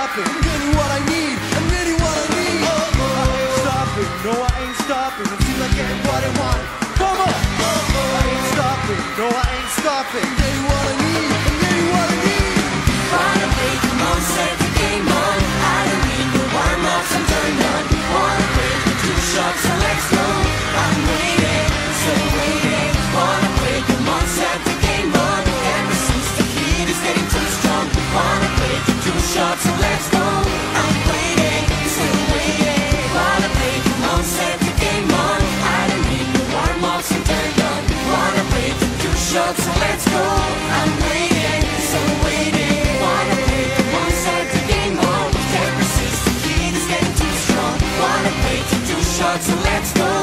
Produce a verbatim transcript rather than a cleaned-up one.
stopping. I'm getting what I need, I'm getting what I need. Oh, oh. I ain't stopping, no I ain't stopping until I get what I want. Come on! Oh, oh. I ain't stopping, no I ain't stopping. I'm getting what I need, I'm getting what I need. Wanna play, come on, set the game on. I don't need no warm-ups, I'm turned on. Wanna play for two shots, so let's go. I'm waiting, still waiting. Wanna play, come on, set the game on. Ever since the heat is getting too strong. Wanna play for two shots, so let's go. I'm waiting, still waiting. Wanna play, come on, set the game on. I don't need no warm-ups, I'm turned on. Wanna play for two shots, so let's go. I'm waiting, still waiting. Wanna play, come on, set the game on. Can't resist, the heat is getting too strong. Wanna play for two shots, so let's go.